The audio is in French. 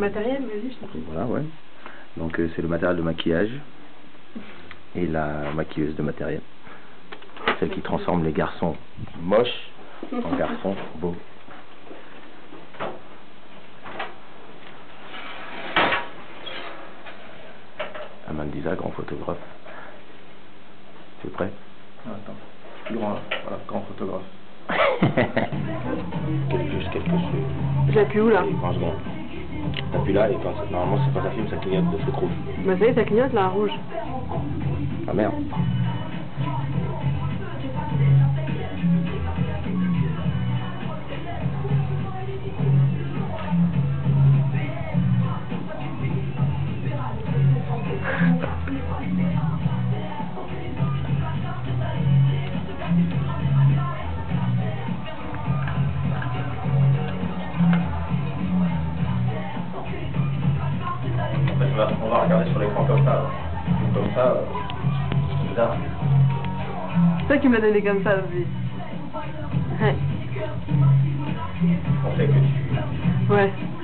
matériel, vas-y, je t'en prie. Voilà, ouais. Donc c'est le matériel de maquillage et la maquilleuse de matériel. Celle qui transforme les garçons moches en garçons beaux. Amandisa, grand photographe. Tu es prêt? Attends, plus grand, voilà, grand photographe. Juste quelques secondes. J'appuie où là? 20 secondes. T'appuies là et quand normalement c'est quand ça filme ça clignote de trucs rouges. Bah ça y est, ça clignote là, rouge. Ah merde. En fait, on va regarder sur l'écran comme ça. Comme ça, c'est bizarre. C'est toi qui me l'as donné comme ça aussi. Ouais. On fait que tu... Ouais.